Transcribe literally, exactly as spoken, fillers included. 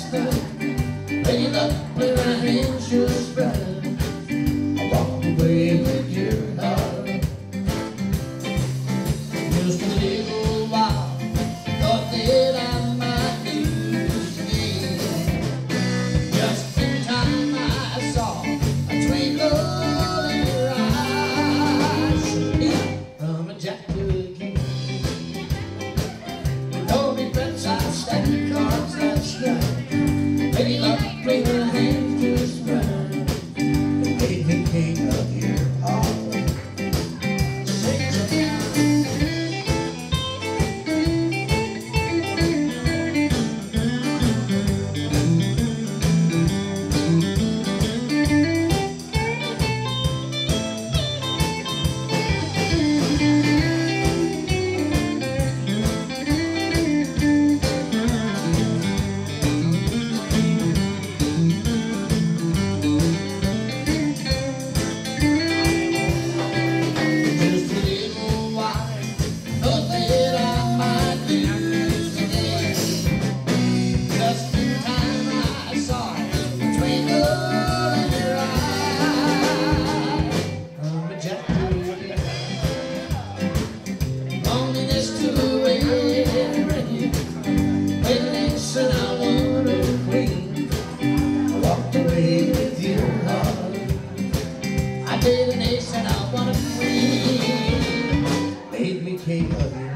chestnut, laid up with her hands just spread. I walked away with your heart. Just a little while, thought that I might lose again. Just in time I saw a twinkle in your eyes. Yeah, from a Jack to a King. No regrets, I stack the cards last night. Lady luck, bring her hands to a spread. It made me king of your heart. I did an ace and I won a queen. Made me king of you.